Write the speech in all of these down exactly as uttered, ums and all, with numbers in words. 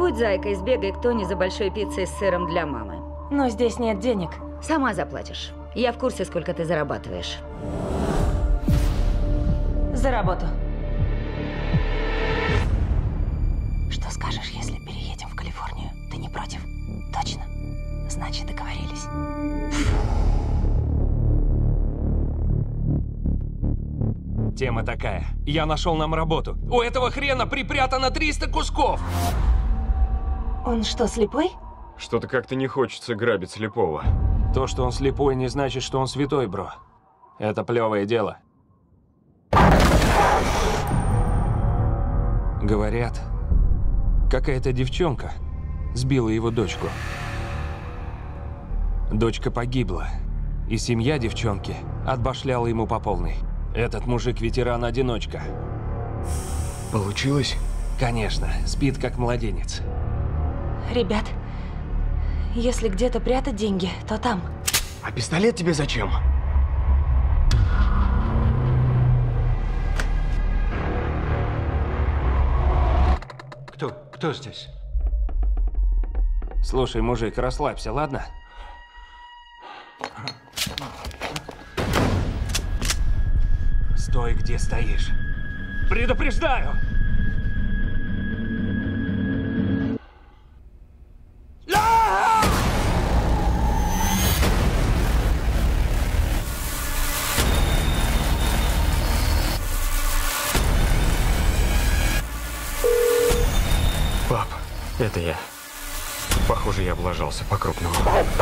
Будь зайкой, сбегай к Тони за большой пиццей с сыром для мамы. Но здесь нет денег. Сама заплатишь. Я в курсе, сколько ты зарабатываешь. За работу. Что скажешь, если переедем в Калифорнию? Ты не против? Точно? Значит, договорились. Тема такая. Я нашел нам работу. У этого хрена припрятано триста кусков. Он что, слепой? Что-то как-то не хочется грабить слепого. То, что он слепой, не значит, что он святой, бро. Это плевое дело. Говорят, какая-то девчонка сбила его дочку. Дочка погибла, и семья девчонки отбашляла ему по полной. Этот мужик ветеран-одиночка. Получилось? Конечно, спит как младенец. Ребят, если где-то прятать деньги, то там. А пистолет тебе зачем? Кто? Кто здесь? Слушай, мужик, расслабься, ладно? Стой, где стоишь. Предупреждаю! Пап, это я. Похоже, я облажался по-крупному.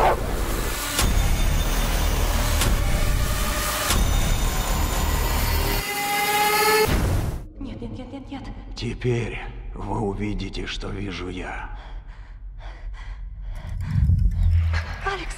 Нет, нет, нет, нет, нет. Теперь вы увидите, что вижу я. Алекс!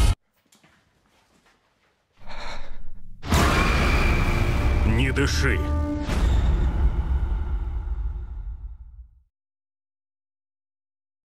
Не дыши.